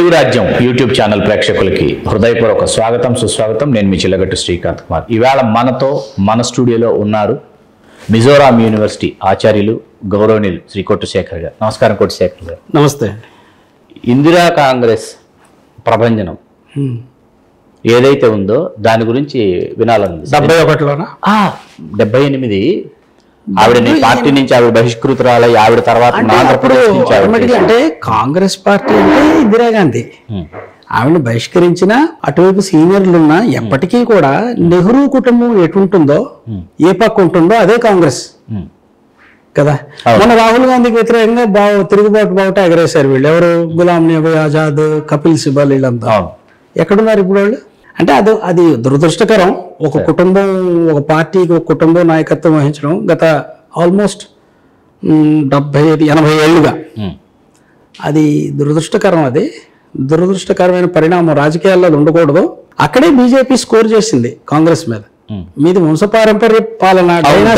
తెలుగు రాజ్యం YouTube channel ప్రేక్షకులకి హృదయపూర్వక స్వాగతం సుస్వాగతం. నేను మీ చిల్లగట్టు శ్రీకాంత్ కుమార్. ఈవేళ మనతో మన స్టూడియోలో ఉన్నారు మిజోరాం యూనివర్సిటీ ఆచార్యులు గౌరవనీయులు శ్రీ కొట్టు శేఖర్ గారు. నమస్కారం కొట్టు శేఖర్ గారు. నమస్తే. ఇందిరా కాంగ్రెస్ ప్రభంజనం ఏదైతే ఉందో దాని గురించి వినాలని 71లోనా 78 ఆవిడని పార్టీ నుంచి ఆవిడ బహిష్కృతురాలై ఆవిడ తర్వాత అంటే కాంగ్రెస్ పార్టీ అంటే ఇందిరాగాంధీ ఆవిడని బహిష్కరించిన అటువైపు సీనియర్లు ఉన్నా ఎప్పటికీ కూడా నెహ్రూ కుటుంబం ఎటుంటుందో ఏ పక్క ఉంటుందో అదే కాంగ్రెస్ కదా. మన రాహుల్ గాంధీకి వ్యతిరేకంగా తిరుగుబాటు బావుట ఎగరేశారు వీళ్ళు. ఎవరు? గులాం నబీ ఆజాద్, కపిల్ సిబల్, వీళ్ళంతా ఎక్కడున్నారు ఇప్పుడు వాళ్ళు? అంటే అది దురదృష్టకరం. ఒక కుటుంబం, ఒక పార్టీకి ఒక కుటుంబం నాయకత్వం వహించడం గత ఆల్మోస్ట్ 70-80 ఏళ్ళుగా అది దురదృష్టకరం. అది దురదృష్టకరమైన పరిణామం. రాజకీయాల్లో అది ఉండకూడదు. అక్కడే బీజేపీ స్కోర్ చేసింది కాంగ్రెస్ మీద. మీది వంశపారంపర్య పాలన,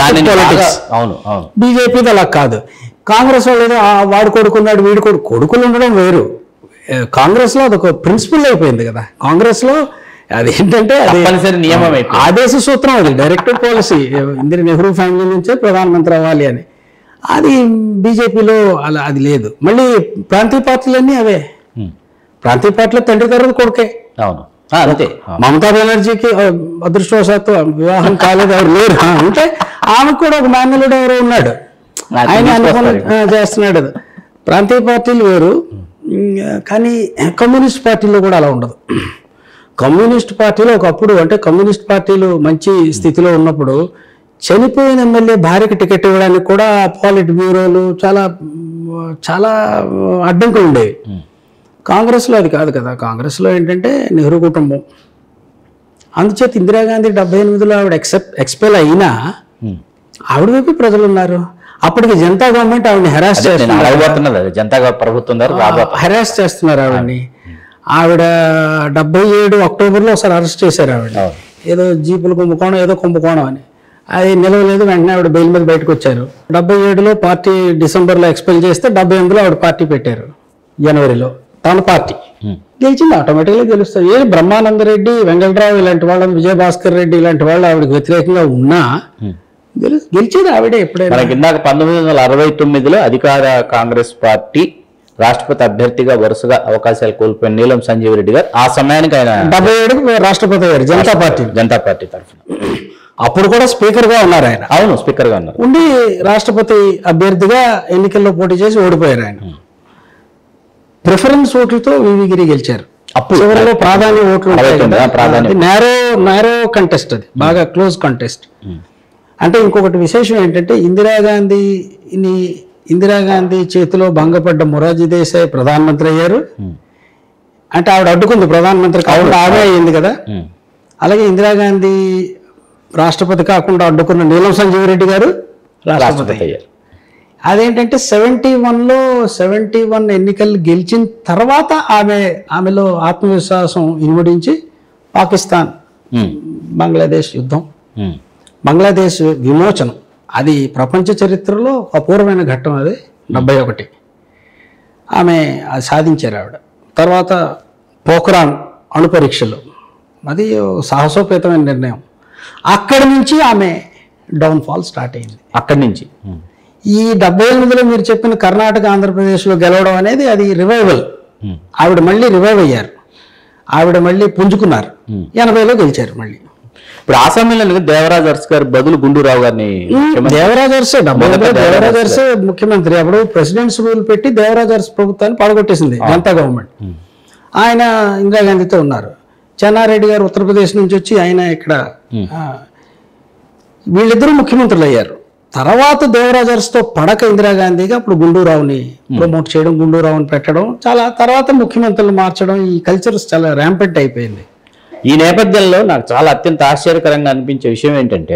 బీజేపీది అలా కాదు. కాంగ్రెస్ వాళ్ళు ఏదో వాడు కొడుకున్నాడు వీడు కొడుకులు ఉండడం వేరు. కాంగ్రెస్ లో అదొక ప్రిన్సిపల్ అయిపోయింది కదా. కాంగ్రెస్ లో అదేంటంటే నియమం, ఆదేశ సూత్రం, అది directive policy. Indira Nehru family నుంచే ప్రధానమంత్రి అవ్వాలి అని. అది బీజేపీలో అలా అది లేదు. మళ్ళీ ప్రాంతీయ పార్టీలన్నీ అవే. ప్రాంతీయ పార్టీలో తండ్రి తర్వాత కొడుకే. అవును, అంతే. మమతా బెనర్జీకి అదృష్టవశాత్తు వివాహం కాలేదు, ఎవరు లేరు. అంటే ఆమెకు కూడా ఒక మేనలుడు ఎవరో ఉన్నాడు, ఆయన అనుకుని చేస్తున్నాడు. ప్రాంతీయ పార్టీలు వేరు. కానీ కమ్యూనిస్ట్ పార్టీలో కూడా అలా ఉండదు. కమ్యూనిస్ట్ పార్టీలో ఒకప్పుడు, అంటే కమ్యూనిస్ట్ పార్టీలు మంచి స్థితిలో ఉన్నప్పుడు చనిపోయిన ఎమ్మెల్యే భార్యకి టికెట్ ఇవ్వడానికి కూడా పాలిట్ బ్యూరోలు చాలా చాలా అడ్డంకులు ఉండేవి. కాంగ్రెస్లో అది కాదు కదా. కాంగ్రెస్లో ఏంటంటే నెహ్రూ కుటుంబం. అందుచేత ఇందిరాగాంధీ 78లో ఆవిడ ఎక్స్పెల్ అయినా ఆవిడ వైపు ప్రజలు ఉన్నారు. అప్పటికి జనతా గవర్నమెంట్ ఆవిడని హెరాస్ చేస్తున్నారు ఆవిడని. ఆవిడ 77 అక్టోబర్లో ఒకసారి అరెస్ట్ చేశారు ఆవిడ. ఏదో జీపులు కుంభకోణం, ఏదో కుంభకోణం అని. అది నిలవలేదు. వెంటనే ఆవిడ బెయిల్ మీద బయటకు వచ్చారు. 77లో పార్టీ డిసెంబర్లో ఎక్స్పెల్ చేస్తే 78లో ఆవిడ పార్టీ పెట్టారు. జనవరిలో తన పార్టీ గెలిచింది. ఆటోమేటిక్గా గెలుస్తారు. ఏ బ్రహ్మానందరెడ్డి, వెంకటరావు ఇలాంటి వాళ్ళు, విజయభాస్కర్ రెడ్డి ఇలాంటి వాళ్ళు ఆవిడకి వ్యతిరేకంగా ఉన్నా గెలిచేది ఆవిడే. ఎప్పుడైనా ఇందాక 1969లో అధికార కాంగ్రెస్ పార్టీ రాష్ట్రపతి అభ్యర్థిగా వరుసగా అవకాశాలు కోల్పోయిన నీలం సంజీవ్ రెడ్డి గారు ఆ సమయానికి ఆయన 77కు రాష్ట్రపతి అయ్యారు జనతా పార్టీ తరఫున. అప్పుడు కూడా స్పీకర్ గా ఉన్నారు ఆయన. అవును, స్పీకర్ గా ఉన్నారు. ఉండి రాష్ట్రపతి అభ్యర్థిగా ఎన్నికల్లో పోటీ చేసి ఓడిపోయారు ఆయన. ప్రిఫరెన్స్ ఓట్లతో వివిగిరి గెలిచారు. అప్పుడు చివరిలో ప్రాధాన్య ఓట్లు నేరో కంటెస్ట్, అది బాగా క్లోజ్ కంటెస్ట్. అంటే ఇంకొకటి విశేషం ఏంటంటే ఇందిరాగాంధీ చేతిలో భంగపడ్డ మొరార్జీ దేశాయ్ ప్రధానమంత్రి అయ్యారు. అంటే ఆవిడ అడ్డుకుంది ప్రధానమంత్రి కాకుండా, ఆమె అయ్యింది కదా. అలాగే ఇందిరాగాంధీ రాష్ట్రపతి కాకుండా అడ్డుకున్న నీలం సంజీవ్ రెడ్డి గారు రాష్ట్రపతి అయ్యారు. అదేంటంటే 71 ఎన్నికలు గెలిచిన తర్వాత ఆమెలో ఆత్మవిశ్వాసం ఇనుమడించి పాకిస్తాన్ బంగ్లాదేశ్ యుద్ధం, బంగ్లాదేశ్ విమోచనం, అది ప్రపంచ చరిత్రలో అపూర్వమైన ఘట్టం. అది 71 ఆమె అది సాధించారు ఆవిడ. తర్వాత పోఖ్రాన్ అణు పరీక్షలు, అది సాహసోపేతమైన నిర్ణయం. అక్కడి నుంచి ఆమె డౌన్ఫాల్ స్టార్ట్ అయింది. అక్కడి నుంచి ఈ 78లో మీరు చెప్పిన కర్ణాటక, ఆంధ్రప్రదేశ్లో గెలవడం అనేది అది రివైవల్. ఆవిడ మళ్ళీ రివైవ్ అయ్యారు. ఆవిడ మళ్ళీ పుంజుకున్నారు. 80లో గెలిచారు మళ్ళీ. ఇప్పుడు ఆ సమయంలో దేవరాజ్ అరస్ గారు బదులు గుండూరావు గారిని, దేవరాజ్ అరసే ముఖ్యమంత్రి. అప్పుడు ప్రెసిడెంట్స్ రూల్ పెట్టి దేవరాజ్ అరస్ ప్రభుత్వాన్ని పడగొట్టేసింది జనతా గవర్నమెంట్. ఆయన ఇందిరాగాంధీతో ఉన్నారు. చెన్నారెడ్డి గారు ఉత్తరప్రదేశ్ నుంచి వచ్చి ఆయన ఇక్కడ, వీళ్ళిద్దరూ ముఖ్యమంత్రులు అయ్యారు. తర్వాత దేవరాజ్ అరస్తో పడక ఇందిరాగాంధీగా అప్పుడు గుండూరావుని ప్రమోట్ చేయడం, గుండూరావుని పెట్టడం, చాలా తర్వాత ముఖ్యమంత్రులు మార్చడం, ఈ కల్చర్స్ చాలా ర్యాంపెంట్ అయిపోయింది. ఈ నేపథ్యంలో నాకు చాలా అత్యంత ఆశ్చర్యకరంగా అనిపించే విషయం ఏంటంటే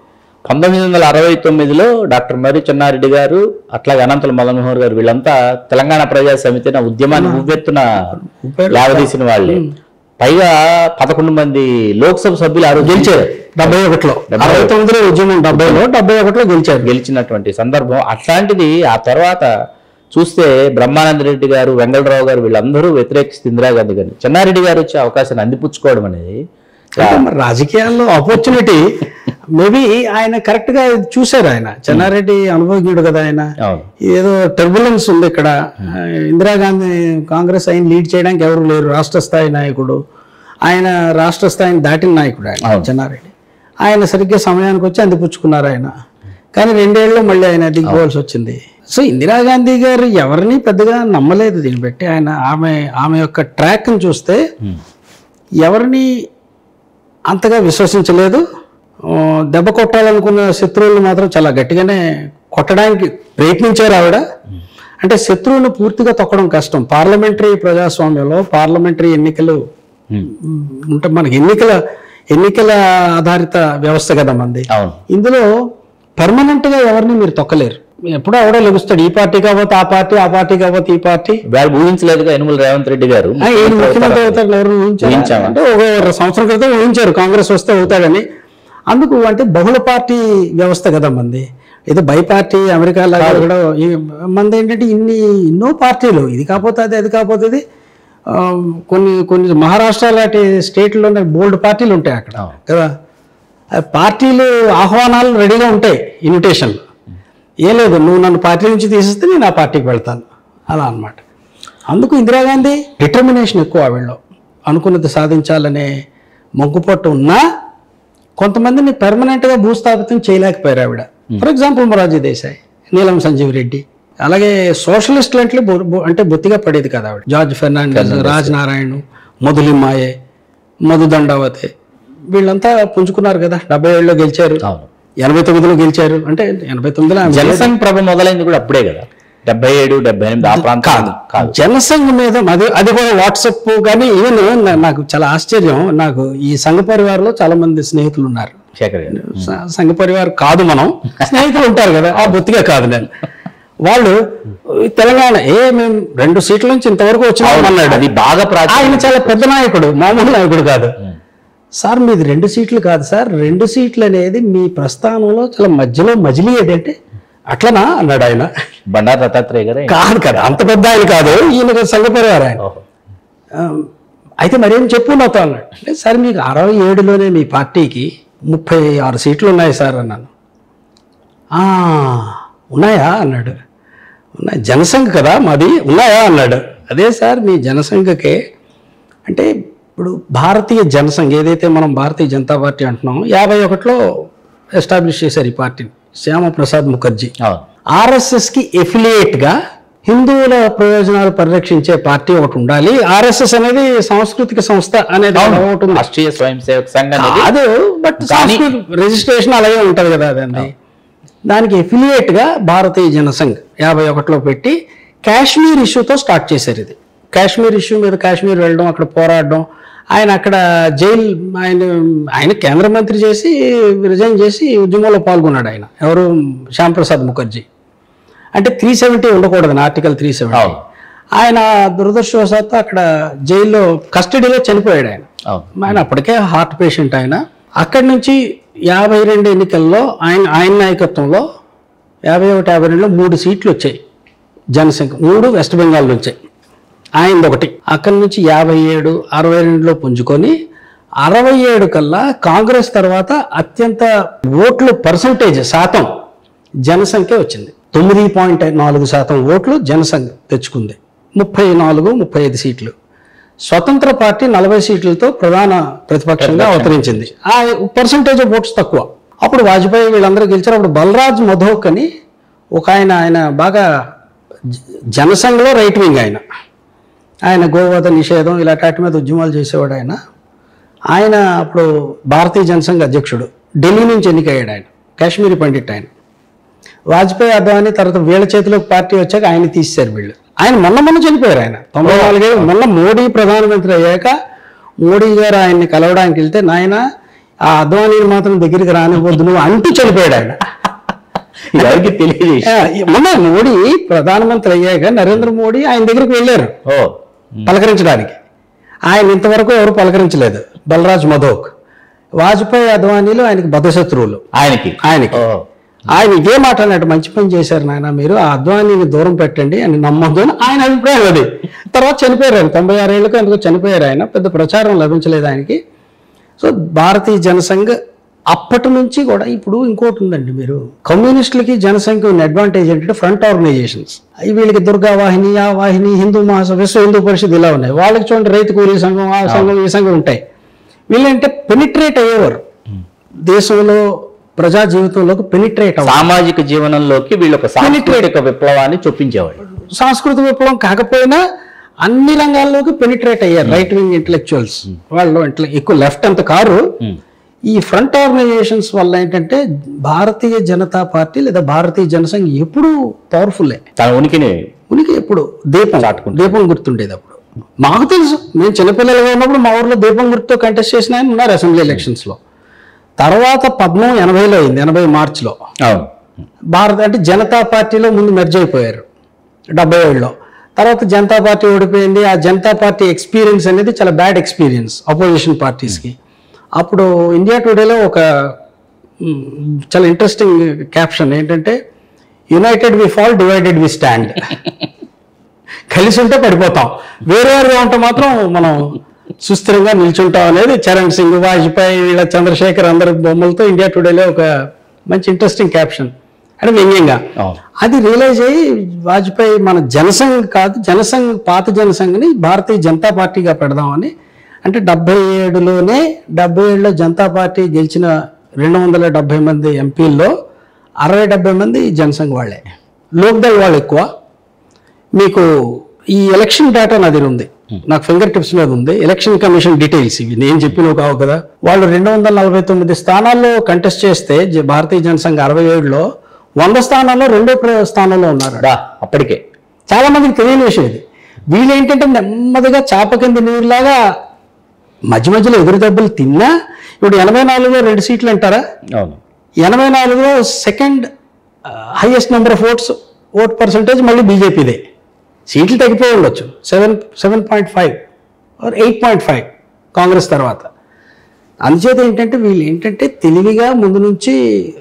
1969లో డాక్టర్ మర్రి చెన్నారెడ్డి గారు, అట్లాగే అనంతల మదన్మోహన్ గారు, వీళ్ళంతా తెలంగాణ ప్రజా సమితిని ఉద్యమాన్ని ఉవ్వెత్తున లేవదీసిన వాళ్ళే. పైగా 11 మంది లోక్సభ సభ్యులు ఆ రోజు గెలిచారు. 71లో, 69లో ఉద్యమం, 70లో, 71లో గెలిచినటువంటి సందర్భం. అట్లాంటిది ఆ తర్వాత చూస్తే బ్రహ్మానంద రెడ్డి గారు, వెంగళరావు గారు వీళ్ళందరూ వ్యతిరేకిస్తే ఇందిరాగాంధీ గారిని, చెన్నారెడ్డి గారు వచ్చే అవకాశాన్ని అందిపుచ్చుకోవడం అనేది అంటే మరి రాజకీయాల్లో ఆపర్చునిటీ మేబీ ఆయన కరెక్ట్ గా చూశారు. ఆయన చెన్నారెడ్డి అనుభవజ్ఞుడు కదా, ఆయన ఏదో టర్బులెన్స్ ఉంది ఇక్కడ. ఇందిరాగాంధీ కాంగ్రెస్ ఆయన లీడ్ చేయడానికి ఎవరు లేరు, రాష్ట్ర స్థాయి నాయకుడు ఆయన, రాష్ట్ర స్థాయిని దాటిన నాయకుడు ఆయన చెన్నారెడ్డి. ఆయన సరిగ్గా సమయానికి వచ్చి అందిపుచ్చుకున్నారు ఆయన. కానీ 2 ఏళ్ళలో మళ్ళీ ఆయన దిగిపోవాల్సి వచ్చింది. సో ఇందిరాగాంధీ గారు ఎవరిని పెద్దగా నమ్మలేదు దీన్ని బట్టి. ఆయన ఆమె యొక్క ట్రాక్ని చూస్తే ఎవరిని అంతగా విశ్వసించలేదు. దెబ్బ కొట్టాలనుకున్న శత్రువులు మాత్రం చాలా గట్టిగానే కొట్టడానికి ప్రయత్నించారు ఆవిడ. అంటే శత్రువును పూర్తిగా తొక్కడం కష్టం. పార్లమెంటరీ ప్రజాస్వామ్యంలో పార్లమెంటరీ ఎన్నికలు ఉంటే మనకి ఎన్నికల ఆధారిత వ్యవస్థ కదా మంది. ఇందులో పర్మనెంట్ గా ఎవరిని మీరు తొక్కలేరు. ఎప్పుడో ఎవడో లభిస్తాడు, ఈ పార్టీ కాకపోతే ఆ పార్టీ, ఆ పార్టీ కాకపోతే ఈ పార్టీ. ఊహించలేదుగా యనమల రేవంత్ రెడ్డి గారు ముఖ్యమంత్రి అవుతాడు ఎవరు ఊహించారు? అంటే ఒక సంవత్సరం క్రితం ఊహించారు కాంగ్రెస్ వస్తే అవుతాడని. అందుకు అంటే బహుళ పార్టీ వ్యవస్థ కదా మంది. ఏదో బై పార్టీ అమెరికా లాగా కూడా మంది ఏంటంటే ఎన్నో పార్టీలు, ఇది కాకపోతే అది, అది కాకపోతే ఇది. కొన్ని మహారాష్ట్ర లాంటి స్టేట్లోనే బోల్డ్ పార్టీలు ఉంటాయి అక్కడ కదా. పార్టీలు ఆహ్వానాలు రెడీగా ఉంటాయి, ఇన్విటేషన్లు. ఏం లేదు, నువ్వు నన్ను పార్టీ నుంచి తీసేస్తే నేను ఆ పార్టీకి వెళ్తాను, అలా అనమాట. అందుకు ఇందిరాగాంధీ డిటర్మినేషన్ ఎక్కువ ఆవిడలో, అనుకున్నది సాధించాలనే మొగ్గుపట్టు ఉన్నా కొంతమందిని పెర్మనెంట్గా భూస్థాపితం చేయలేకపోయారు ఆవిడ. ఫర్ ఎగ్జాంపుల్ మొరార్జీ దేశాయ్, నీలం సంజీవ్ రెడ్డి, అలాగే సోషలిస్టులు అంటే బొత్తిగా పడేది కదా ఆవిడ. జార్జ్ ఫెర్నాండెస్, రాజ్ నారాయణ్, మధులిమాయే, మధు దండావతే, వీళ్ళంతా పుంజుకున్నారు కదా. 77లో గెలిచారు, 89లో గెలిచారు. అంటే 89లో జనసంఘ్ ప్రభ మొదలైంది కూడా అప్పుడే కదా, 77, 78 ఆ ప్రాంతం కాదు. జనసంఘ్ మీద అది కూడా వాట్సాప్. కానీ ఈవెన్ నాకు చాలా ఆశ్చర్యం, నాకు ఈ సంఘ పరివారంలో చాలా మంది స్నేహితులు ఉన్నారు. శేఖర్ గారు సంఘ పరివారం కాదు, మనం స్నేహితులు ఉంటారు కదా, ఆ బొత్తిగా కాదు నేను. వాళ్ళు తెలంగాణ మేము 2 సీట్ల నుంచి ఇంతవరకు వచ్చినాం అన్నాడు. అది బాగా ఆయన చాలా పెద్ద నాయకుడు, మామూలు నాయకుడు కాదు. సార్ మీది 2 సీట్లు కాదు సార్, 2 సీట్లు అనేది మీ ప్రస్థానంలో చాలా మధ్యలో మజిలీ ఏదంటే అట్లనా అన్నాడు ఆయన. బండారు దత్తాత్రేయ గారు కాదు కదా, అంత పెద్ద ఆయన కాదు, ఈయన సంఘ పరివారం ఆయన. అయితే మరేం చెప్పు నాతో అన్నాడు. అంటే సార్ మీకు 67లోనే మీ పార్టీకి 36 సీట్లు ఉన్నాయి సార్ అన్నాను. ఉన్నాయా అన్నాడు. ఉన్నాయి, జనసంఘ్ కదా మాది, ఉన్నాయా అన్నాడు. అదే సార్ మీ జనసంఘకే అంటే ఇప్పుడు భారతీయ జనసంఘ్ ఏదైతే మనం భారతీయ జనతా పార్టీ అంటున్నామో 51లో ఎస్టాబ్లిష్ చేశారు ఈ పార్టీని శ్యామప్రసాద్ ముఖర్జీ. ఆర్ఎస్ఎస్కి ఎఫిలియేట్గా హిందువుల ప్రయోజనాలు పరిరక్షించే పార్టీ ఒకటి ఉండాలి. ఆర్ఎస్ఎస్ అనేది సాంస్కృతిక సంస్థ అనేది ఒకటి, రాష్ట్రీయ స్వయం సేవక సంఘం అదే, బట్ రిజిస్ట్రేషన్ అలాగే ఉంటుంది కదా అదండి. దానికి ఎఫిలియేట్గా భారతీయ జనసంఘ్ 51లో పెట్టి కాశ్మీర్ ఇష్యూతో స్టార్ట్ చేశారు. ఇది కాశ్మీర్ ఇష్యూ మీద కాశ్మీర్ వెళ్ళడం, అక్కడ పోరాడడం. ఆయన అక్కడ ఆయన కేంద్ర మంత్రి చేసి రిజైన్ చేసి ఉద్యమంలో పాల్గొన్నాడు ఆయన. ఎవరు? శ్యాంప్రసాద్ ముఖర్జీ. అంటే 370 ఉండకూడదు, ఆర్టికల్ 370. ఆయన దురదృష్టవశాత్తు అక్కడ జైల్లో కస్టడీలో చనిపోయాడు ఆయన. ఆయన అప్పటికే హార్ట్ పేషెంట్ ఆయన. అక్కడి నుంచి 52 ఎన్నికల్లో ఆయన నాయకత్వంలో 51, 52లో 3 సీట్లు వచ్చాయి జనసంఘ, 3 వెస్ట్ బెంగాల్ నుంచే, ఆయనది ఒకటి. అక్కడి నుంచి 57, 62లో పుంజుకొని 67 కల్లా కాంగ్రెస్ తర్వాత అత్యంత ఓట్లు పర్సంటేజ్ శాతం జనసంఖ్య వచ్చింది. 9.4% ఓట్లు జనసంఘ్ తెచ్చుకుంది. 34, 35 సీట్లు. స్వతంత్ర పార్టీ 40 సీట్లతో ప్రధాన ప్రతిపక్షంగా అవతరించింది. ఆ పర్సంటేజ్ ఆఫ్ ఓట్స్ తక్కువ. అప్పుడు వాజ్పేయి వీళ్ళందరూ గెలిచారు. అప్పుడు బలరాజ్ మధోక్ అని ఒక ఆయన బాగా జనసంఘలో రైట్ వింగ్ ఆయన గోవధ నిషేధం ఇలాంటి మీద ఉద్యమాలు చేసేవాడు ఆయన అప్పుడు భారతీయ జనసంఘ అధ్యక్షుడు. ఢిల్లీ నుంచి ఎన్నికయ్యాడు ఆయన, కాశ్మీరీ పండిట్ ఆయన. వాజ్పేయి, అద్వానీ తర్వాత వీళ్ళ చేతిలోకి పార్టీ వచ్చాక ఆయన తీసేశారు వీళ్ళు. ఆయన మొన్న చనిపోయారు ఆయన 94 ఏళ్ళు. మొన్న మోడీ ప్రధానమంత్రి అయ్యాక మోడీ గారు ఆయన్ని కలవడానికి వెళ్తే, నాయన ఆ అద్వానీని మాత్రం దగ్గరికి రానివ్వద్దు నువ్వు అంటూ చనిపోయాడు ఆయన. ఎవరికి తెలియదు. మొన్న మోడీ ప్రధానమంత్రి అయ్యాక నరేంద్ర మోడీ ఆయన దగ్గరికి వెళ్ళారు పలకరించడానికి. ఆయన ఇంతవరకు ఎవరు పలకరించలేదు. బలరాజ్ మధోక్. వాజ్పేయి, అద్వానీలు ఆయనకి బద్ధశత్రువులు. ఆయనకి ఆయన ఇదే మాట అన్నట్టు, మంచి పని చేశారు నాయన మీరు, ఆ అద్వానీని దూరం పెట్టండి అని నమ్మొద్దు అని ఆయన అభిప్రాయం అది. తర్వాత చనిపోయారు ఆయన, 96 ఏళ్ళకు ఎందుకో చనిపోయారు ఆయన, పెద్ద ప్రచారం లభించలేదు ఆయనకి. సో భారతీయ జనసంఘ్ అప్పటి నుంచి కూడా, ఇప్పుడు ఇంకోటి ఉందండి, మీరు కమ్యూనిస్టులకి జనసంఘ్ ఉన్న అడ్వాంటేజ్ ఏంటంటే ఫ్రంట్ ఆర్గనైజేషన్స్. వీళ్ళకి దుర్గా వాహిని, ఆ వాహిని, హిందూ మహాసభ, విశ్వ హిందూ పరిషత్ ఇలా ఉన్నాయి. వాళ్ళకి చూడండి రైతు కూలీ సంఘం, ఆ సంఘం, ఈ సంఘం ఉంటాయి. వీళ్ళంటే పెనిట్రేట్ అయ్యేవారు దేశంలో ప్రజా జీవితంలోకి, పెనిట్రేట్ సామాజిక జీవనంలోకి వీళ్ళు ఒక సాంస్కృతిక విప్లవాన్ని చొప్పించేవాళ్ళు. సాంస్కృతిక విప్లవం కాకపోయినా అన్ని రంగాల్లోకి పెనిట్రేట్ అయ్యారు రైట్ వింగ్ ఇంటలెక్చువల్స్. వాళ్ళు ఎక్కువ లెఫ్ట్ అంత కారు. ఈ ఫ్రంట్ ఆర్గనైజేషన్స్ వల్ల ఏంటంటే భారతీయ జనతా పార్టీ లేదా భారతీయ జనసంఘ్ ఎప్పుడు పవర్ఫుల్లే, తన ఉనికి ఎప్పుడు దీపం గుర్తుండేది. అప్పుడు మాకు తెలుసు, మేము చిన్నపిల్లలుగా ఉన్నప్పుడు మా ఊర్లో దీపం గుర్తుతో కంటెస్ట్ చేసిన ఆయన ఉన్నారు అసెంబ్లీ ఎలక్షన్స్ లో. తర్వాత 1980లో అయింది, 80 మార్చిలో. అంటే జనతా పార్టీలో ముందు మెర్జ్ అయిపోయారు 77లో. తర్వాత జనతా పార్టీ ఓడిపోయింది. ఆ జనతా పార్టీ ఎక్స్పీరియన్స్ అనేది చాలా బ్యాడ్ ఎక్స్పీరియన్స్ అపోజిషన్ పార్టీస్కి. అప్పుడు ఇండియా టుడేలో ఒక చాలా ఇంట్రెస్టింగ్ క్యాప్షన్ ఏంటంటే, united we fall, divided we stand. కలిసి ఉంటే పడిపోతాం, వేరేవారుగా ఉంటే మాత్రం మనం సుస్థిరంగా నిల్చుంటాం అనేది చరణ్ సింగ్, వాజ్పేయి, వీళ్ళ చంద్రశేఖర్ అందరి బొమ్మలతో ఇండియా టుడేలో ఒక మంచి ఇంట్రెస్టింగ్ క్యాప్షన్. అంటే వ్యంగ్యంగా అది రియలైజ్ అయ్యి వాజ్పేయి మన జనసంఘ్ కాదు, పాత జనసంఘ్ని భారతీయ జనతా పార్టీగా పెడదామని. అంటే 77లో జనతా పార్టీ గెలిచిన 270 మంది ఎంపీల్లో 60-70 మంది జనసంఘ్ వాళ్ళే, లోక్దళ్ వాళ్ళు ఎక్కువ. మీకు ఈ ఎలక్షన్ డేటా నాది ఉంది, నాకు ఫింగర్ టిప్స్ మీద ఉంది. ఎలక్షన్ కమిషన్ డీటెయిల్స్ ఇవి, నేను చెప్పినవి కావు కదా. వాళ్ళు 249 స్థానాల్లో కంటెస్ట్ చేస్తే భారతీయ జనసంఘ్ 67లో 100 స్థానాల్లో 2వ స్థానంలో ఉన్నారు. అప్పటికే చాలా మందికి తెలియని విషయం ఇది. వీళ్ళు ఏంటంటే నెమ్మదిగా చాప కింద నీరులాగా మధ్య మధ్యలో ఎదురు దెబ్బలు తిన్నా. ఇప్పుడు 84లో 2 సీట్లు అంటారా, 84లో second highest number of vote percentage మళ్ళీ బీజేపీదే. సీట్లు తగ్గిపోయి ఉండొచ్చు, 7.5 ఆర్ 8.5 కాంగ్రెస్ తర్వాత. అందుచేత ఏంటంటే వీళ్ళు ఏంటంటే తెలివిగా ముందు నుంచి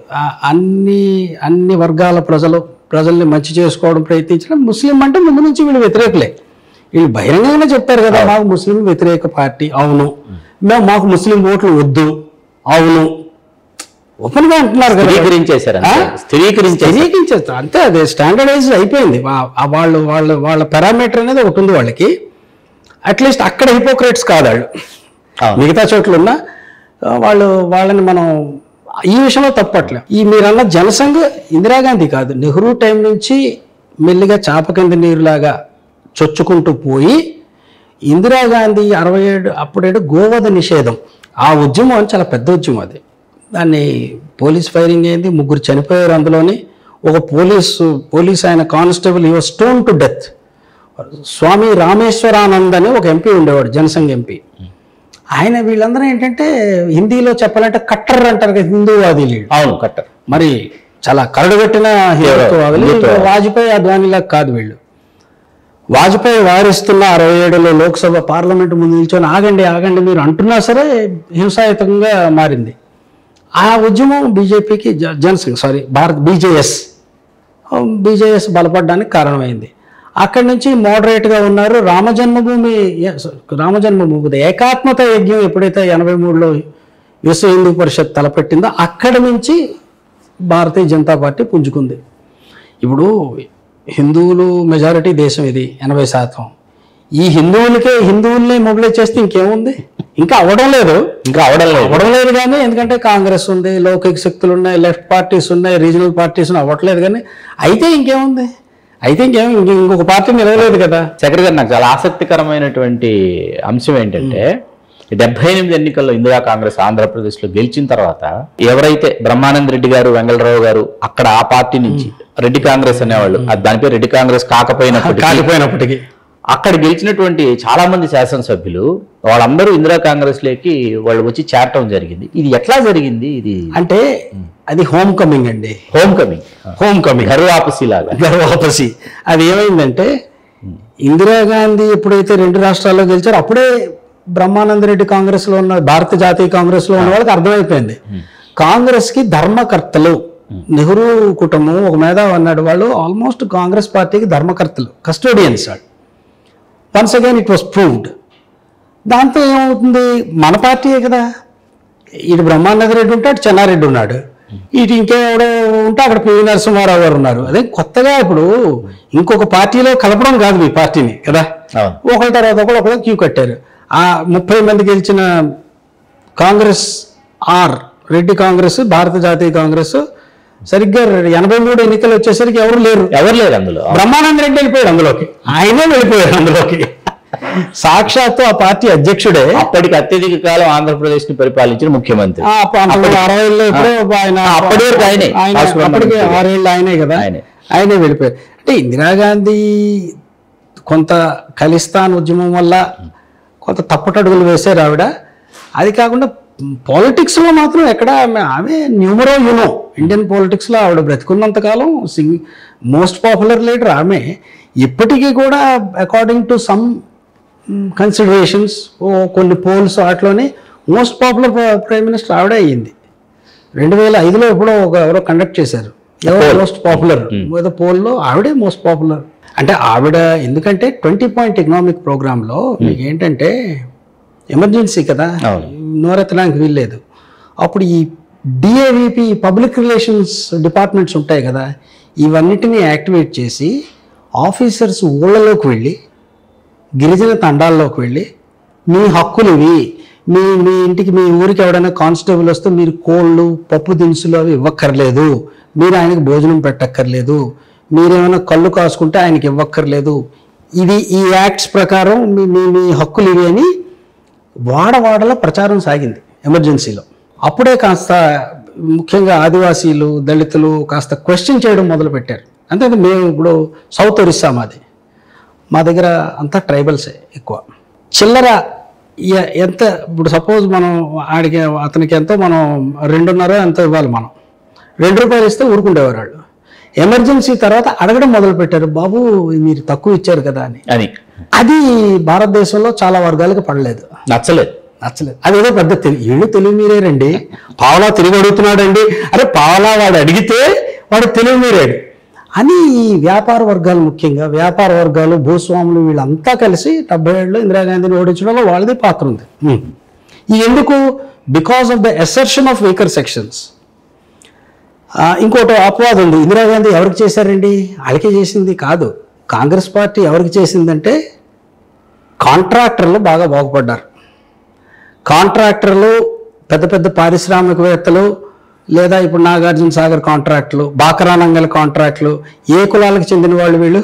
అన్ని వర్గాల ప్రజల్ని మంచి చేసుకోవడం ప్రయత్నించడం. ముస్లిం అంటే ముందు నుంచి వీళ్ళు వ్యతిరేకులే. వీళ్ళు బహిరంగంగానే చెప్పారు కదా, మాకు ముస్లిం వ్యతిరేక పార్టీ, అవును. మాకు ముస్లిం ఓట్లు వద్దు, అవును. ఓపెన్ గా అంటున్నారు కదా, స్థిరీకరించేస్తారు అంతే. అదే స్టాండర్డైజ్ అయిపోయింది. వాళ్ళ పారామీటర్ అనేది ఒకటి ఉంది వాళ్ళకి. అట్లీస్ట్ అక్కడ హిపోక్రేట్స్ కాదు వాళ్ళు, మిగతా చోట్ల ఉన్న వాళ్ళని మనం ఈ విషయంలో తప్పట్లే. ఈ మీరన్న జనసంఘ్ ఇందిరాగాంధీ కాదు, నెహ్రూ టైం నుంచి మెల్లిగా చాప కింద నీరులాగా చొచ్చుకుంటూ పోయి ఇందిరాగాంధీ 67 అప్పుడేడు గోవధ నిషేధం, ఆ ఉద్యమం చాలా పెద్ద ఉద్యమం. అది దాన్ని పోలీస్ ఫైరింగ్ అయింది, 3 చనిపోయారు. అందులోని ఒక పోలీస్ ఆయన కానిస్టేబుల్, ఈ was stone to death. Swami Rameshwaranand అని ఒక ఎంపీ ఉండేవాడు, జనసంఘ్ ఎంపీ. ఆయన వీళ్ళందరూ ఏంటంటే హిందీలో చెప్పాలంటే కట్టర్ అంటారు కదా, హిందూవాదులు. అవును, కట్టర్. మరి చాలా కరడుగట్టిన హిందుత్వవాదులు. వాజ్పేయి అద్వానీలా కాదు వీళ్ళు. వాజ్పేయి వారిస్తున్న 67లో లోక్సభ పార్లమెంట్ ముందు నిల్చొని ఆగండి మీరు అంటున్నా సరే హింసాయుతంగా మారింది. ఆ ఉద్యమం బీజేపీకి బీజేఎస్ బలపడడానికి కారణమైంది. అక్కడి నుంచి మోడరేట్గా ఉన్నారు. రామజన్మభూమి ఏకాత్మత యజ్ఞం ఎప్పుడైతే 83లో విశ్వ హిందూ పరిషత్ తలపెట్టిందో అక్కడి నుంచి భారతీయ జనతా పార్టీ పుంజుకుంది. ఇప్పుడు హిందువులు మెజారిటీ దేశం ఇది, 80%. ఈ హిందువుల్ని మొబిలైజ్ చేస్తే ఇంకేముంది? ఇంకా అవడం లేదు కానీ, ఎందుకంటే కాంగ్రెస్ ఉంది, లౌకిక శక్తులు ఉన్నాయి, లెఫ్ట్ పార్టీస్ ఉన్నాయి, రీజనల్ పార్టీస్ అవ్వట్లేదు. కానీ అయితే ఇంకేముంది? ఇంకొక పార్టీ నిలవలేదు కదా. శేఖర్ గారు, నాకు చాలా ఆసక్తికరమైనటువంటి అంశం ఏంటంటే 78 ఎన్నికల్లో ఇందిరా కాంగ్రెస్ ఆంధ్రప్రదేశ్లో గెలిచిన తర్వాత ఎవరైతే బ్రహ్మానంద రెడ్డి గారు, వెంగళరావు గారు అక్కడ ఆ పార్టీ నుంచి రెడ్డి కాంగ్రెస్ అనేవాళ్ళు, దాని పేరు రెడ్డి కాంగ్రెస్ కాకపోయినప్పటికీ అక్కడ గెలిచినటువంటి చాలా మంది శాసనసభ్యులు వాళ్ళందరూ ఇందిరా కాంగ్రెస్ లోకి వాళ్ళు వచ్చి చేరటం జరిగింది. ఇది ఎట్లా జరిగింది? ఇది అంటే అది హోమ్ కమింగ్ అండి. హోమ్ కమింగ్ గర్వాపసి లాగా. అది ఏమైందంటే ఇందిరాగాంధీ ఎప్పుడైతే 2 రాష్ట్రాల్లో గెలిచారో అప్పుడే బ్రహ్మానంద రెడ్డి కాంగ్రెస్ లో ఉన్న, భారత జాతీయ కాంగ్రెస్ లో ఉన్న వాళ్ళకి అర్థమైపోయింది కాంగ్రెస్ కి ధర్మకర్తలు నెహ్రూ కుటుంబం ఒక మేధావి అన్నాడు, వాళ్ళు ఆల్మోస్ట్ కాంగ్రెస్ పార్టీకి ధర్మకర్తలు, కస్టోడియన్స్ వాళ్ళు. Once again it was proved. దాంతో ఏమవుతుంది, మన పార్టీయే కదా, ఇటు బ్రహ్మానంద రెడ్డి ఉంటాడు, చెన్నారెడ్డి ఉన్నాడు, ఇటు ఇంకెవడో ఉంటే అక్కడ పివి నరసింహారావు గారు ఉన్నారు. అదే కొత్తగా ఇప్పుడు ఇంకొక పార్టీలో కలపడం కాదు మీ పార్టీని కదా, ఒకరి తర్వాత ఒకరు క్యూ కట్టారు. ఆ 30 మంది గెలిచిన కాంగ్రెస్ రెడ్డి కాంగ్రెస్, భారత జాతీయ కాంగ్రెస్ సరిగ్గా 83 ఎన్నికలు వచ్చేసరికి ఎవరు లేరు అందులో. బ్రహ్మానంద రెడ్డి వెళ్ళిపోయాడు అందులోకి, ఆయనే వెళ్ళిపోయాడు అందులోకి. సాక్షాత్తు ఆ పార్టీ అధ్యక్షుడే, అప్పటికి అత్యధిక కాలం ఆంధ్రప్రదేశ్ ని పరిపాలించిన ముఖ్యమంత్రి. 60 ఎప్పుడో ఆయన అప్పటికి 6 ఏళ్ళు ఆయనే కదా, ఆయనే వెళ్ళిపోయారు. అంటే ఇందిరాగాంధీ కొంత ఖలిస్తాన్ ఉద్యమం వల్ల కొంత తప్పటడుగులు వేశారు ఆవిడ. అది కాకుండా పాలిటిక్స్లో మాత్రం ఎక్కడ ఆమె న్యూమరో యూనో, ఇండియన్ పాలిటిక్స్లో ఆవిడ బ్రతికున్నంతకాలం మోస్ట్ పాపులర్ లీడర్ ఆమె. ఇప్పటికీ కూడా అకార్డింగ్ టు సమ్ కన్సిడరేషన్స్, కొన్ని పోల్స్ వాటిలోనే మోస్ట్ పాపులర్ ప్రైమ్ మినిస్టర్ ఆవిడే అయ్యింది. 2005లో ఎప్పుడో ఎవరో కండక్ట్ చేశారు, ఎవరో మోస్ట్ పాపులర్ ఏదో పోల్లో ఆవిడే మోస్ట్ పాపులర్. అంటే ఆవిడ ఎందుకంటే 20-point ఎకనామిక్ ప్రోగ్రాంలో మీకు ఏంటంటే ఎమర్జెన్సీ కదా, నోరెత్తడానికి వీల్లేదు. అప్పుడు ఈ డిఏవిపి పబ్లిక్ రిలేషన్స్ డిపార్ట్మెంట్స్ ఉంటాయి కదా, ఇవన్నిటినీ యాక్టివేట్ చేసి ఆఫీసర్స్ ఊళ్ళలోకి వెళ్ళి, గిరిజన తండాల్లోకి వెళ్ళి, మీ హక్కులు ఇవి, మీ ఇంటికి మీ ఊరికి ఎవడైనా కానిస్టేబుల్ వస్తే మీరు కోళ్ళు పప్పు దినుసులు అవి ఇవ్వక్కర్లేదు, మీరు ఆయనకి భోజనం పెట్టక్కర్లేదు, మీరేమైనా కళ్ళు కాసుకుంటే ఆయనకి ఇవ్వక్కర్లేదు, ఇది ఈ యాక్ట్స్ ప్రకారం మీ హక్కులు ఇవి అని వాడవాడలో ప్రచారం సాగింది ఎమర్జెన్సీలో. అప్పుడే కాస్త ముఖ్యంగా ఆదివాసీలు, దళితులు కాస్త క్వశ్చన్ చేయడం మొదలుపెట్టారు. అంతే, మేము ఇప్పుడు సౌత్ ఒరిస్సా మా దగ్గర అంతా ట్రైబల్సే ఎక్కువ. చిల్లర ఎంత ఇప్పుడు సపోజ్ మనం అతనికి ఎంతో మనం 2.5 ఎంతో ఇవ్వాలి, మనం 2 రూపాయలు ఇస్తే ఊరుకుండేవారు వాళ్ళు. ఎమర్జెన్సీ తర్వాత అడగడం మొదలుపెట్టారు, బాబు మీరు తక్కువ ఇచ్చారు కదా అని. అది భారతదేశంలో చాలా వర్గాలకు పడలేదు, నచ్చలేదు. అదేదో పెద్ద తెలివి మీరేరండి, పావలా తిరిగి అడుగుతున్నాడండి, అరే పావలా వాడు అడిగితే వాడు తెలివి మీరాడు అని. వ్యాపార వర్గాలు, ముఖ్యంగా వ్యాపార వర్గాలు, భూస్వాములు, వీళ్ళంతా కలిసి 77లో ఇందిరాగాంధీని ఓడించడంలో వాళ్ళదే పాత్ర ఉంది. ఎందుకు? Because of the assertion of weaker sections. ఇంకోటి అపవాదం ఉంది, ఇందిరాగాంధీ ఎవరికి చేశారండి, వాళ్ళకే చేసింది కాదు. కాంగ్రెస్ పార్టీ ఎవరికి చేసిందంటే కాంట్రాక్టర్లు బాగా బాగుపడ్డారు. కాంట్రాక్టర్లు, పెద్ద పెద్ద పారిశ్రామికవేత్తలు, లేదా ఇప్పుడు నాగార్జున సాగర్ కాంట్రాక్టులు, బాకరానంగల్ కాంట్రాక్టులు, ఏ కులాలకు చెందిన వాళ్ళు వీళ్ళు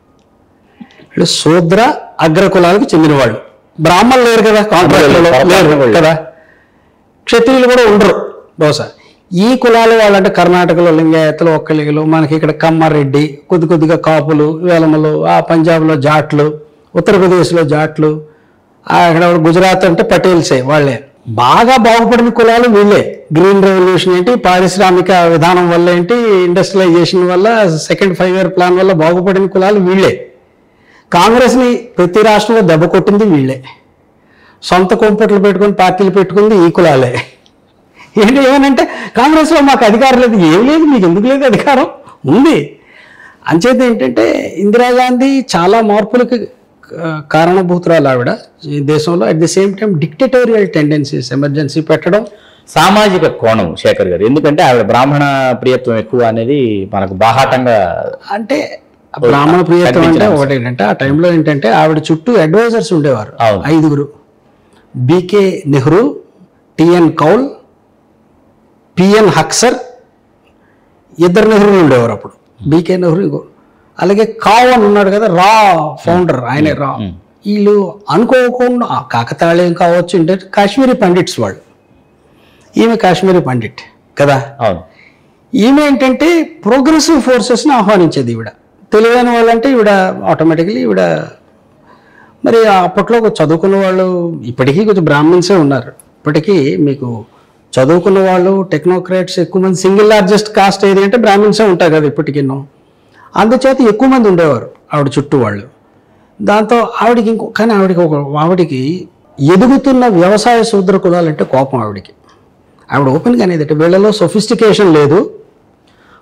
శూద్ర అగ్ర కులాలకు చెందిన వాళ్ళు. బ్రాహ్మణులు లేరు కదా కాంట్రాక్టులలో, లేరు కదా, క్షత్రియులు కూడా ఉండరు బహుశా. ఈ కులాలు వాళ్ళంటే కర్ణాటకలో లింగాయతలు, ఒక్కలిగలు, మనకి ఇక్కడ కమ్మారెడ్డి, కొద్దిగా కాపులు, వేలమలు, ఆ పంజాబ్లో జాట్లు, ఉత్తరప్రదేశ్లో జాట్లు, అక్కడ గుజరాత్ అంటే పటేల్సే వాళ్ళే. బాగా బాగుపడిన కులాలు వీళ్ళే. గ్రీన్ రెవల్యూషన్ ఏంటి, పారిశ్రామిక విధానం వల్ల ఏంటి, ఇండస్ట్రియలైజేషన్ వల్ల, సెకండ్ 5-year ప్లాన్ వల్ల బాగుపడిన కులాలు వీళ్ళే. కాంగ్రెస్ని ప్రతి రాష్ట్రంలో దెబ్బ కొట్టింది వీళ్ళే. సొంత కొంపట్లు పెట్టుకొని పార్టీలు పెట్టుకుంది ఈ కులాలే. ఏమనంటే కాంగ్రెస్లో మాకు అధికారం లేదు, ఏం లేదు, మీకు ఎందుకు లేదు, అధికారం ఉంది. అంచేత ఏంటంటే ఇందిరాగాంధీ చాలా మార్పులకి కారణభూతురాలు ఆవిడ ఈ దేశంలో. At the same time dictatorial tendencies, emergency పెట్టడం. సామాజిక కోణం శేఖర్ గారు, ఎందుకంటే ఆవిడ బ్రాహ్మణ ప్రియత్వం ఎక్కువ అనేది మనకు బాహాటంగా. అంటే బ్రాహ్మణ ప్రియత్వం అంటే ఒకటి ఏంటంటే ఆ టైంలో ఏంటంటే ఆవిడ చుట్టూ అడ్వైజర్స్ ఉండేవారు 5. BK Nehru, TN Kaul, PN Haksar, 2 నెహ్రూలు ఉండేవారు అప్పుడు. బీకే నెహ్రూ, అలాగే కావ్ అని ఉన్నాడు కదా, రా ఫౌండర్, ఆయనే రా. వీళ్ళు అనుకోకుండా కాకతాళీయం కావచ్చు అంటే కాశ్మీరీ పండిట్స్ వాళ్ళు. ఈమె కాశ్మీరీ పండిట్ కదా. ఈమె ఏంటంటే ప్రోగ్రెసివ్ ఫోర్సెస్ని ఆహ్వానించేది ఈవిడ. తెలివైన వాళ్ళంటే ఈవిడ ఆటోమేటిక్లీ ఈవిడ. మరి అప్పట్లో చదువుకున్న వాళ్ళు ఇప్పటికీ కొంచెం బ్రాహ్మిన్సే ఉన్నారు. ఇప్పటికీ మీకు చదువుకున్న వాళ్ళు, టెక్నోక్రాట్స్ ఎక్కువ మంది. సింగిల్ లార్జెస్ట్ కాస్ట్ ఏది అంటే బ్రాహ్మిన్సే ఉంటాయి కదా ఇప్పటికిన్నో. అందుచేత ఎక్కువ మంది ఉండేవారు ఆవిడ చుట్టూ వాళ్ళు. దాంతో ఆవిడకి కానీ ఆవిడకి ఎదుగుతున్న వ్యవసాయ శూద్ర కులాలంటే కోపం ఆవిడకి. ఆవిడ ఓపెన్గా అనేది అంటే వీళ్ళలో సొఫిస్టికేషన్ లేదు,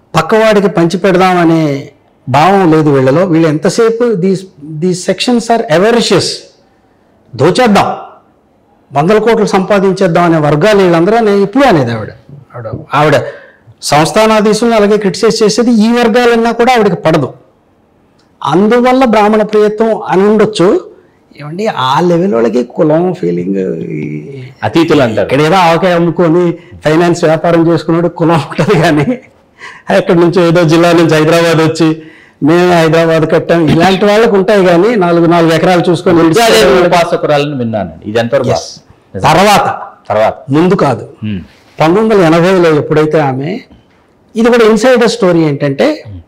పక్కవాడికి పంచి పెడదామనే భావం లేదు వీళ్ళలో. వీళ్ళు ఎంతసేపు దీస్ సెక్షన్స్ ఆర్ ఎవర్షియస్, దోచేద్దాం, 100 కోట్లు సంపాదించేద్దాం అనే వర్గాలు వీళ్ళందరూ నేను ఇప్పుడు అనేది ఆవిడ సంస్థానాధీశులను అలాగే క్రిటిసైజ్ చేసేది ఈ వర్గాలన్నా కూడా ఆవిడకి పడదు. అందువల్ల బ్రాహ్మణ ప్రియత్వం అని ఉండొచ్చు. ఏమండి ఆ లెవెల్ వాళ్ళకి కులం ఫీలింగ్ అతీతులు అంటారు. ఇక్కడ ఏదో ఆవకాయ అమ్ముకొని ఫైనాన్స్ వ్యాపారం చేసుకున్నాడు కులం ఉంటుంది, కానీ ఎక్కడి నుంచో ఏదో జిల్లా నుంచి హైదరాబాద్ వచ్చి మేము హైదరాబాద్ కట్టాం ఇలాంటి వాళ్ళకు ఉంటాయి, కానీ 4 ఎకరాలు చూసుకొని ఉపాసకురాలను విన్నాను. ఇది ఎంతవరకు తర్వాత ముందు కాదు. 1980లో ఎప్పుడైతే ఆమె, ఇది కూడా ఇన్సైడర్ స్టోరీ ఏంటంటే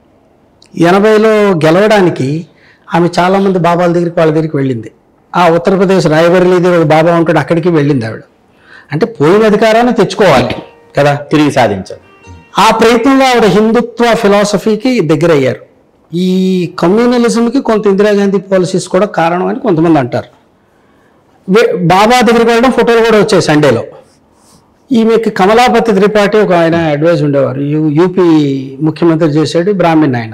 80లో గెలవడానికి ఆమె చాలామంది బాబాల దగ్గరికి వాళ్ళ దగ్గరికి వెళ్ళింది. ఆ ఉత్తరప్రదేశ్ రాయబరేలీది ఒక బాబా ఉంటాడు, అక్కడికి వెళ్ళింది ఆవిడ. అంటే పోయిన అధికారాన్ని తెచ్చుకోవాలి కదా, తిరిగి సాధించాలి. ఆ ప్రయత్నంలో ఆవిడ హిందుత్వ ఫిలాసఫీకి దగ్గర అయ్యారు. ఈ కమ్యూనలిజంకి కొంత ఇందిరాగాంధీ పాలసీస్ కూడా కారణం అని కొంతమంది అంటారు. బాబా దగ్గరికి వెళ్ళడం, ఫోటోలు కూడా వచ్చాయి సండేలో. ఈమెకి కమలాపతి త్రిపాఠి ఒక ఆయన అడ్వైజ్ ఉండేవారు, యూపీ ముఖ్యమంత్రి చేశాడు, బ్రాహ్మణ్ ఆయన.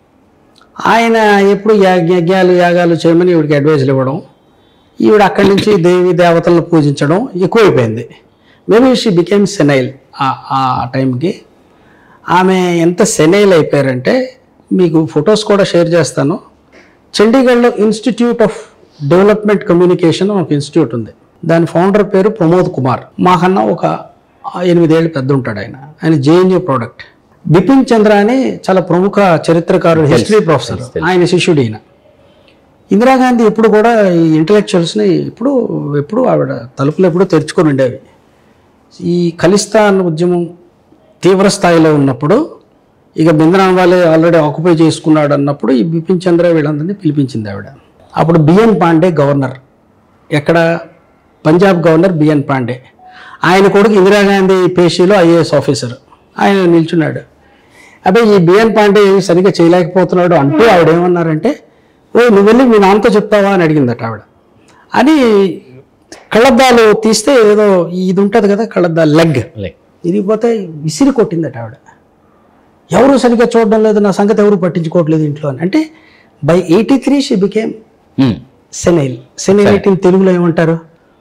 ఆయన ఎప్పుడు యాగాలు చేయమని ఈవిడికి అడ్వైజులు ఇవ్వడం, ఈవిడ అక్కడి నుంచి దేవి దేవతలను పూజించడం ఎక్కువైపోయింది. Maybe she became senile. ఆ టైంకి ఆమె ఎంత సెనైల్ అయిపోయారంటే, మీకు ఫొటోస్ కూడా షేర్ చేస్తాను. చండీగఢ్లో ఇన్స్టిట్యూట్ ఆఫ్ డెవలప్మెంట్ కమ్యూనికేషన్ ఒక ఇన్స్టిట్యూట్ ఉంది, దాని ఫౌండర్ పేరు ప్రమోద్ కుమార్. మాకన్నా ఒక 8 ఏళ్ళు పెద్ద ఉంటాడు ఆయన. ఆయన జేఎన్యూ ప్రోడక్ట్. బిపిన్ చంద్ర అని చాలా ప్రముఖ చరిత్రకారుడు, హిస్టరీ ప్రొఫెసర్, ఆయన శిష్యుడు ఈయన. ఇందిరాగాంధీ ఎప్పుడు కూడా ఈ ఇంటలెక్చువల్స్ని ఎప్పుడు ఆవిడ తలుపులు ఎప్పుడూ తెరుచుకొని ఉండేవి. ఈ ఖలిస్తాన్ ఉద్యమం తీవ్ర స్థాయిలో ఉన్నప్పుడు, ఇక బింద్రాన్ వాలే ఆల్రెడీ ఆక్యుపై చేసుకున్నాడు అన్నప్పుడు ఈ బిపిన్ చంద్ర వీళ్ళందరినీ పిలిపించింది ఆవిడ. అప్పుడు బిఎన్ పాండే గవర్నర్, ఎక్కడ పంజాబ్ గవర్నర్ బిఎన్ పాండే, ఆయన కొడుకు ఇందిరాగాంధీ పేషీలో ఐఏఎస్ ఆఫీసర్. ఆయన నిల్చున్నాడు. అబ్బాయి ఈ బిఎన్ పాండే సరిగ్గా చేయలేకపోతున్నాడు అంటూ ఆవిడ ఏమన్నారంటే, నువ్వు వెళ్ళి మీ నాన్నతో చెప్తావా అని అడిగిందట ఆవిడ. అని కళ్ళద్దాలు తీస్తే ఏదో ఇది ఉంటుంది కదా, కళ్ళద్దాలు లెగ్ ఇరిగిపోతే విసిరి కొట్టిందట ఆవిడ. ఎవరు సరిగ్గా చూడడం లేదు, నా సంగతి ఎవరు పట్టించుకోవట్లేదు ఇంట్లో అని. అంటే by 83 she became senile. Senility తెలుగులో ఏమంటారు?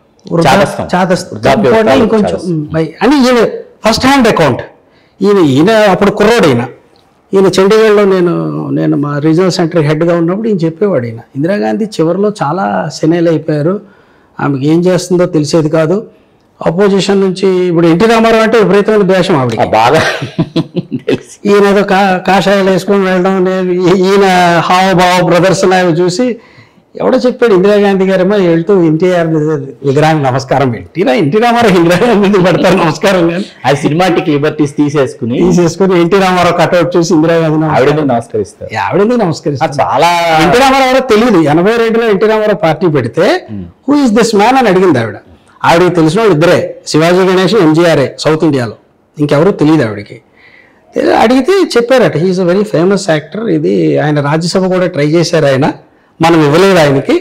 ఇంకొంచెం అని ఈయన ఫస్ట్ హ్యాండ్ అకౌంట్. ఈయన అప్పుడు కుర్రోడు. ఈయన చండీగఢ్లో నేను మా రీజనల్ సెంటర్ హెడ్గా ఉన్నప్పుడు ఈయన చెప్పేవాడు. ఇందిరాగాంధీ చివరిలో చాలా సెనైల్ అయిపోయారు, ఆమెకి ఏం చేస్తుందో తెలిసేది కాదు. అపోజిషన్ నుంచి ఇప్పుడు ఎన్టీ రామారావు అంటే విపరీతమైన ద్వేషం ఆవిడ బాగా. ఈయన ఏదో కాషాయాలు వేసుకొని వెళ్ళడం, ఈయన హావభావ ప్రదర్శన చూసి ఎవడో చెప్పాడు, ఇందిరాగాంధీ గారేమో వెళ్తూ ఎన్టీఆర్ విగ్రహానికి నమస్కారం పెట్టి, ఎన్టీ రామారావు ఇందిరాగాంధీ పెడతారు నమస్కారం, కానీ ఆ సినిమాటిక్ లిబర్టీస్ తీసేసుకుని ఎన్టీ రామారావు కట్అవుట్ చూసి ఇందిరాగాంధీ ఆవిడెందుకు నమస్కరిస్తారు. చాలా ఎన్టీ రామారావు తెలియదు. 82లో ఎన్టీ రామారావు పార్టీ పెడితే హూ ఇస్ దిస్ మ్యాన్ అని అడిగింది ఆవిడ. ఆవిడకి తెలిసిన వాళ్ళు ఇద్దరే, శివాజీ గణేష్, ఎంజీఆర్ఏ సౌత్ ఇండియాలో, ఇంకెవరూ తెలియదు ఆవిడకి. అడిగితే చెప్పారట, he's a very famous actor. ఇది ఆయన రాజ్యసభ కూడా ట్రై చేశారు, ఆయన మనం ఇవ్వలేదు ఆయనకి.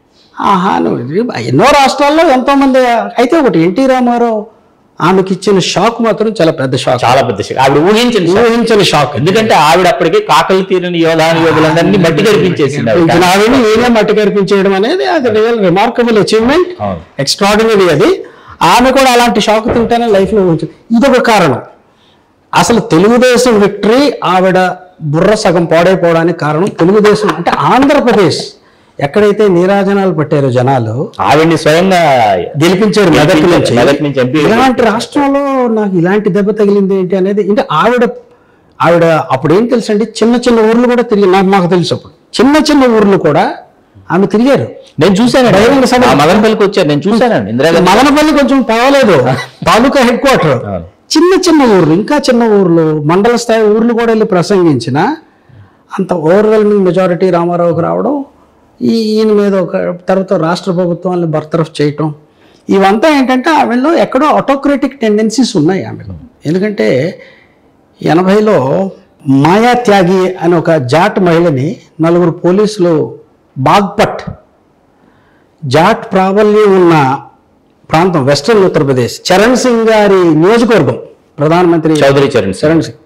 ఎన్నో రాష్ట్రాల్లో ఎంతోమంది. అయితే ఒకటి, ఎన్టీ రామారావు ఆమెకి ఇచ్చిన షాక్ మాత్రం చాలా పెద్ద షాక్. ఆవిడ ఊహించని షాక్. ఎందుకంటే ఆవిడ అప్పటికే కాకలు తీరని యోధులందరినీ మట్టి కనిపించేసింది. ఆవిడని నేనే మట్టి కనిపించేయడం అనేది అది రియల్ రిమార్కబుల్ అచీవ్మెంట్, ఎక్స్ట్రాడినరీ. అది ఆమె కూడా అలాంటి షాక్ తింటేనే లైఫ్లో ఊహించింది. ఇదొక కారణం. అసలు తెలుగుదేశం విక్టరీ ఆవిడ బుర్ర సగం పాడైపోవడానికి కారణం తెలుగుదేశం. అంటే ఆంధ్రప్రదేశ్ ఎక్కడైతే నీరాజనాలు పట్టారో జనాలు, ఆవిడ్ని స్వయంగా గెలిపించారు మెదక్ నుంచి. ఇలాంటి రాష్ట్రంలో నాకు ఇలాంటి దెబ్బ తగిలింది ఏంటి అనేది. అంటే ఆవిడ అప్పుడు ఏం తెలుసు అండి, చిన్న ఊర్లు కూడా తిరిగి, నాకు తెలుసు అప్పుడు చిన్న ఊర్లు కూడా ఆమె తిరిగారు. నేను చూశాను, మదనపల్లికి వచ్చారు, నేను చూశానండి. మదనపల్లి కొంచెం పర్వాలేదు, తాలూకా హెడ్ క్వార్టర్. చిన్న ఊర్లు, ఇంకా చిన్న ఊర్లు, మండల స్థాయి ఊర్లు కూడా వెళ్ళి ప్రసంగించిన అంత ఓవర్వెల్మింగ్ మెజారిటీ రామారావుకి రావడం, ఈయన మీద ఒక తర్వాత రాష్ట్ర ప్రభుత్వాన్ని బర్తరఫ్ చేయటం, ఇవంతా ఏంటంటే ఆమెలో ఎక్కడో ఆటోక్రటిక్ టెండెన్సీస్ ఉన్నాయి ఆమెలో. ఎందుకంటే 80లో మాయా త్యాగి అని ఒక జాట్ మహిళని 4 పోలీసులు బాగ్పట్, జాట్ ప్రాబల్యం ఉన్న ప్రాంతం వెస్ట్రన్ ఉత్తరప్రదేశ్, చరణ్ సింగ్ గారి నియోజకవర్గం, ప్రధానమంత్రి చౌదరి చరణ్ సింగ్,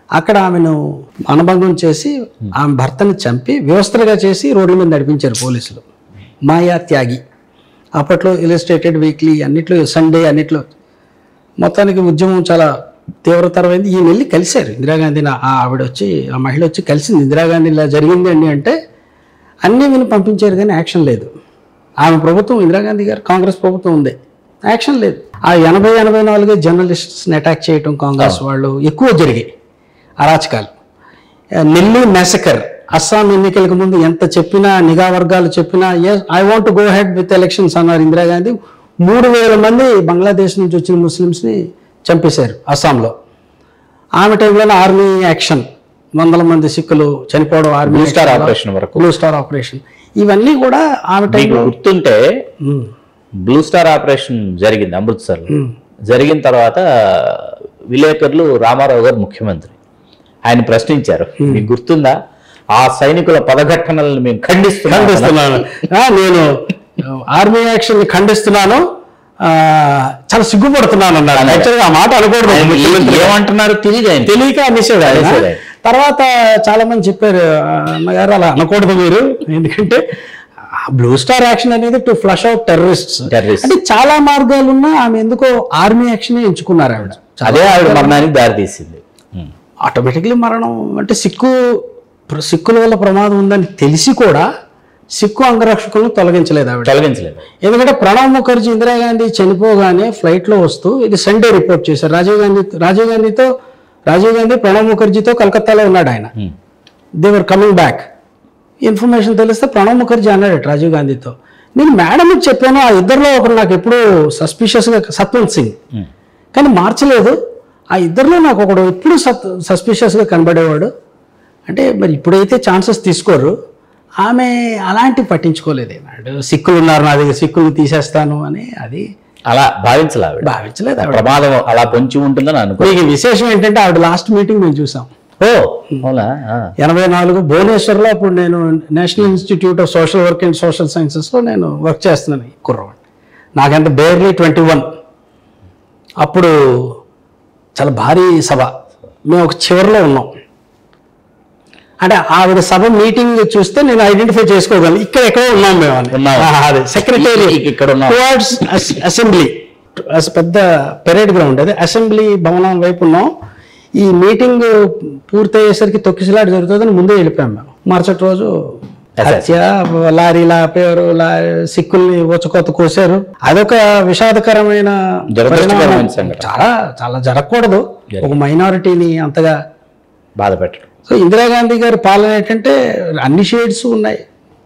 అక్కడ ఆమెను మానభంగం చేసి ఆమె భర్తని చంపి వ్యవస్థలుగా చేసి రోడ్ల మీద నడిపించారు పోలీసులు. మాయా త్యాగి అప్పట్లో ఇలిస్ట్రేటెడ్ వీక్లీ అన్నిట్లో, సండే అన్నిట్లో మొత్తానికి ఉద్యమం చాలా తీవ్రతరమైంది. ఈయన వెళ్ళి కలిశారు ఇందిరాగాంధీని. ఆవిడ వచ్చి, ఆ మహిళ వచ్చి కలిసింది. ఇందిరాగాంధీ ఇలా జరిగింది అండి అంటే అన్నీ విని పంపించారు, కానీ యాక్షన్ లేదు. ఆమె ప్రభుత్వం, ఇందిరాగాంధీ గారు కాంగ్రెస్ ప్రభుత్వం ఉంది, యాక్షన్ లేదు. ఆ 80-84 జర్నలిస్ట్స్ని అటాక్ చేయటం కాంగ్రెస్ వాళ్ళు ఎక్కువ జరిగాయి అరాచకాలు. నెల్లీ మెసకర్, అస్సాం ఎన్నికలకు ముందు ఎంత చెప్పినా, నిఘా వర్గాలు చెప్పినా, I want go ahead with elections అన్నారు ఇందిరాగాంధీ. 3000 మంది బంగ్లాదేశ్ నుంచి వచ్చిన ముస్లిమ్స్ని చంపేశారు అస్సాంలో. ఆమె టైంలోనే ఆర్మీ యాక్షన్, 100 మంది సిక్కులు చనిపోవడం, ఆర్మీ స్టార్ ఆపరేషన్ వరకు, బ్లూ స్టార్ ఆపరేషన్, ఇవన్నీ కూడా ఆమె టైంలో. గుర్తుంటే బ్లూ స్టార్ ఆపరేషన్ జరిగింది అమృత్సర్లో. జరిగిన తర్వాత విలేకరులు రామారావు గారు ముఖ్యమంత్రి, ఆయన ప్రశ్నించారు, మీకు గుర్తుందా ఆ సైనికుల పదఘటనలను మేము ఖండిస్తున్నాను, నేను ఆర్మీ యాక్షన్ ఖండిస్తున్నాను, చాలా సిగ్గుపడుతున్నాను అన్నాడు. యాక్చువల్గా ఆ మాట అనుకోవడం ఏమంటున్నారు తెలియక అనేసాడు ఆయన. తర్వాత చాలా మంది చెప్పారు, అన్నగారు అలా అనకూడదు మీరు, ఎందుకంటే బ్లూ స్టార్ యాక్షన్ అనేది టు ఫ్లష్ అవుట్ టెర్రరిస్ట్స్. అంటే చాలా మార్గాలున్నా ఆమె ఎందుకో ఆర్మీ యాక్షన్ ఎంచుకున్నారు ఆవిడ. అదే ఆవిడ మరణానికి దారితీసింది. ఆటోమేటిక్లీ మరణం అంటే సిక్కుల వల్ల ప్రమాదం ఉందని తెలిసి కూడా సిక్కు అంగరక్షకులను తొలగించలేదు ఆవిడ. ఎందుకంటే ప్రణబ్ ముఖర్జీ ఇందిరాగాంధీ చనిపోగానే ఫ్లైట్లో వస్తూ, ఇది సండే రిపోర్ట్ చేశారు, రాజీవ్ గాంధీ ప్రణబ్ ముఖర్జీతో కలకత్తాలో ఉన్నాడు ఆయన. They were coming back. Information తెలిస్తే ప్రణబ్ ముఖర్జీ అన్నాడు రాజీవ్ గాంధీతో, నేను మేడంకి చెప్పాను, ఆ ఇద్దరిలో ఒకరు నాకు ఎప్పుడు సస్పిషియస్గా, సత్వంత్ సింగ్, కానీ మార్చలేదు, ఆ ఇద్దరిలో నాకు ఒకడు ఎప్పుడు సస్పిషియస్గా కనబడేవాడు. అంటే మరి ఇప్పుడైతే ఛాన్సెస్ తీసుకోరు, ఆమె అలాంటివి పట్టించుకోలేదు. సిక్కులు ఉన్నారు నా దగ్గర, సిక్కులు తీసేస్తాను అని అది అలా భావించలేదు. ప్రమాదం అలా పొంచి ఉంటుందని అనుకో. మీకు విశేషం ఏంటంటే ఆవిడ లాస్ట్ మీటింగ్ మేము చూసాం. 84 భువనేశ్వర్లో. అప్పుడు నేను national institute of social work and social సైన్సెస్లో నేను వర్క్ చేస్తున్నాను. కుర్రవాడు, నాకంత బేర్లీ 21. అప్పుడు చాలా భారీ సభ, మేము ఒక చివరిలో ఉన్నాం. అంటే ఆవిడ సభ మీటింగ్ చూస్తే నేను ఐడెంటిఫై చేసుకోగలను, ఇక్కడ ఎక్కడో ఉన్నాం మేము అని. అదే సెక్రటరీ టువర్డ్స్ అసెంబ్లీ, పెద్ద పెరేడ్ గ్రౌండ్, అదే అసెంబ్లీ భవనం వైపు ఉన్నాం. ఈ మీటింగ్ పూర్తయ్యేసరికి తొక్కిసలాట జరుగుతుందని ముందే వెళ్ళిపోయాం మేము. మరుసటి రోజు హత్య, లారీలా ఆపేవారు, సిక్కుల్ని ఊచకోత కోసారు. అదొక విషాదకరమైన, చాలా చాలా జరగకూడదు ఒక మైనారిటీని అంతగా బాధ పెట్టడం. సో ఇందిరాగాంధీ గారి పాలన ఏంటంటే అన్ని షేడ్స్ ఉన్నాయి.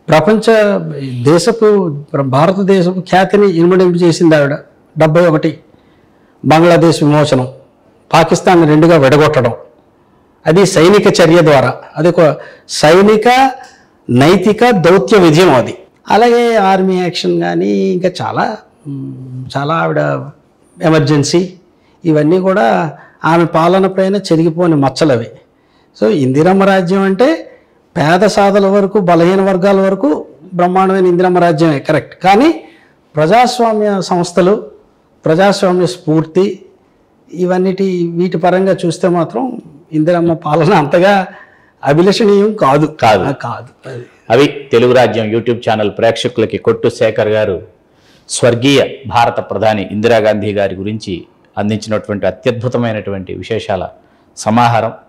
భారతదేశపు ఖ్యాతిని ఇనుమడింపు చేసింది ఆవిడ. 71 బంగ్లాదేశ్ విమోచనం, పాకిస్తాన్ 2గా విడగొట్టడం, అది సైనిక చర్య ద్వారా, అది ఒక సైనిక నైతిక దౌత్య విజయం అది. అలాగే ఆర్మీ యాక్షన్ కానీ ఇంకా చాలా ఆవిడ ఎమర్జెన్సీ, ఇవన్నీ కూడా ఆమె పాలన పైన చెరిగిపోని మచ్చలవి. సో ఇందిరమ్మ రాజ్యం అంటే పేద సాధుల వరకు, బలహీన వర్గాల వరకు బ్రహ్మాండమైన ఇందిరమ్మ రాజ్యమే, కరెక్ట్. కానీ ప్రజాస్వామ్య సంస్థలు, ప్రజాస్వామ్య స్ఫూర్తి, వీటి పరంగా చూస్తే మాత్రం ఇందిరమ్మ పాలన అంతగా అభిలషణీయం కాదు. అవి తెలుగు రాజ్యం యూట్యూబ్ ఛానల్ ప్రేక్షకులకి కొట్టు శేఖర్ గారు స్వర్గీయ భారత ప్రధాని ఇందిరాగాంధీ గారి గురించి అందించినటువంటి అత్యద్భుతమైనటువంటి విశేషాల సమాహారం.